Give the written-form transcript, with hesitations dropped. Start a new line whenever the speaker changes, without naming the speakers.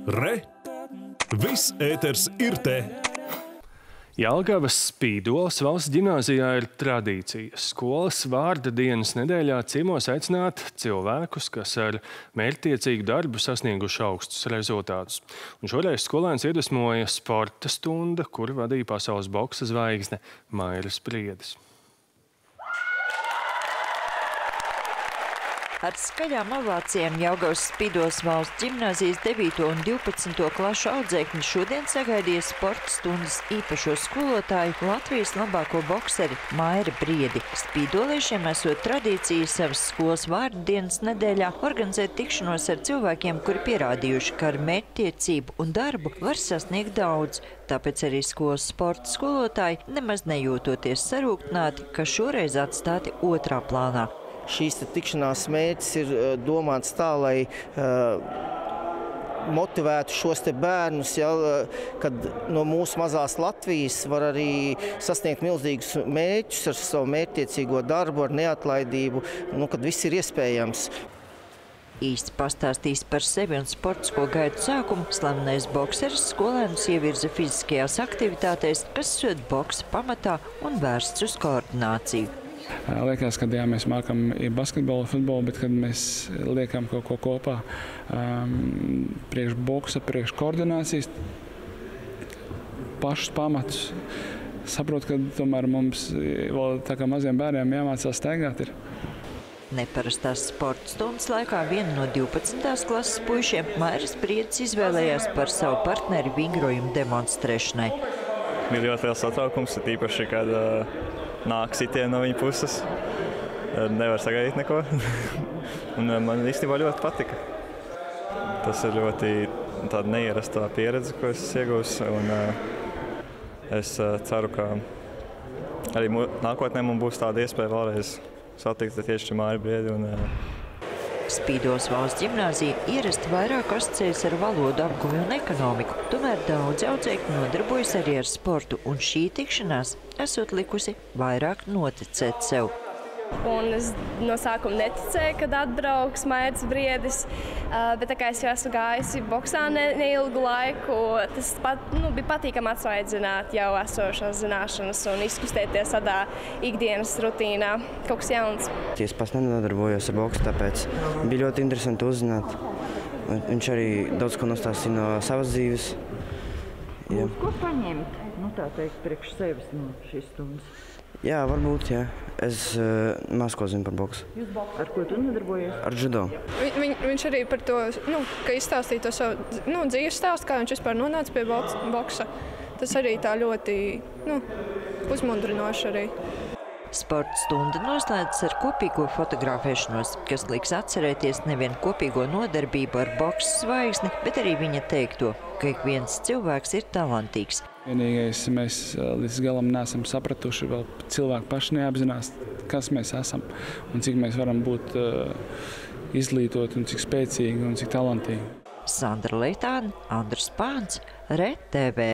Re! Viss ēters ir te!
Jelgavas Spīdoles valsts ģimnāzijā ir tradīcija. Skolas vārda dienas nedēļā ciemos aicināt cilvēkus, kas ar mērķtiecīgu darbu sasnieguši augstus rezultātus. Un šoreiz skolēns iedvesmoja sporta stunda, kuru vadīja pasaules boksa zvaigzne Mairis Briedis.
Ar skaļām ovācijām Jelgavas Spīdoles valsts ģimnāzijas 9. un 12. klašu audzēkņi šodien sagaidīja sporta stundas īpašo skolotāju Latvijas labāko bokseri Mairi Briedi. Spīdoliešiem esot tradīcija savas skolas vārdu dienas nedēļā organizēt tikšanos ar cilvēkiem, kuri pierādījuši, ka ar mērķtiecību un darbu var sasniegt daudz. Tāpēc arī skolas sporta skolotāji nemaz nejūtoties sarūktināti, ka šoreiz atstāti otrā plānā.
Šīs tikšanās mērķis ir domāts tā, lai motivētu šos bērnus, kad no mūsu mazās Latvijas var arī sasniegt milzīgus mērķus ar savu mērķtiecīgo darbu, ar neatlaidību, kad viss ir iespējams.
Īsti pastāstīs par sevi un sportisko gaitu sākumu, slavenais bokseris skolēnus ievirza fiziskajās aktivitātēs, kas esot boksa pamatā un vērsts uz koordināciju.
Liekas, ka mēs mākam basketbolu, futbolu, bet kad mēs liekam kaut ko kopā priekš boksa, priekš koordinācijas, pašus pamatus, saprot, ka tomēr mums vēl tā kā maziem bērniem jāmācās staigāt ir.
Neparastās sporta stundas laikā viena no 12. klases puišiem Mairis Briedis izvēlējās par savu partneri vingrojumu demonstrēšanai.
Ir ļoti liels satraukums, īpaši, kad nāk sitieni no viņa puses. Nevar sagaidīt neko. Un man īstenībā ļoti patika. Tas ir ļoti tāda neierastā pieredze, ko es iegūstu. Es ceru, ka arī nākotnē man būs tāda iespēja vēlreiz satikt tieši Mairi Briedi.
Spīdoles valsts ģimnāzija ierasti vairāk asociējas ar valodu apguvi un ekonomiku. Tomēr daudzi audzēkņi nodarbojas arī ar sportu, un šī tikšanās esot likusi vairāk noticēt sev.
Un es no sākuma neticēju, kad atbrauks Mairis Briedis, bet tā kā es jau esmu gājusi boksā neilgu laiku, tas bija patīkami atsvaidzināt jau esošās zināšanas un izkustēties tādā ikdienas rutīnā, kaut kas jauns.
Es pats nenodarbojos ar boksu, tāpēc bija ļoti interesanti uzzināt. Viņš arī daudz ko nostāstīja no savas dzīves.
Jā. Ko paņemt, tā teikt, priekš sevis no šīs stundas?
Jā, varbūt, jā. Es maz ko zinu par boksu.
Ar ko tu nodarbojies?
Ar judo.
Viņš arī par to, ka izstāstīja to savu dzīves stāstu, kā viņš vispār nonāca pie boksa. Tas arī tā ļoti uzmundrinoši arī.
Sporta stunda noslēdzas ar kopīgo fotografēšanos, kas liks atcerēties nevien kopīgo nodarbību ar boksa zvaigzni, bet arī viņa teikto, ka ik viens cilvēks ir talantīgs.
Vienīgais, mēs līdz galam neesam sapratuši, vēl cilvēki paši neapzinās, kas mēs esam un cik mēs varam būt izglītoti un cik spēcīgi un cik talantīgi.
Sandra Leitāne, Andris Pāns, Re TV.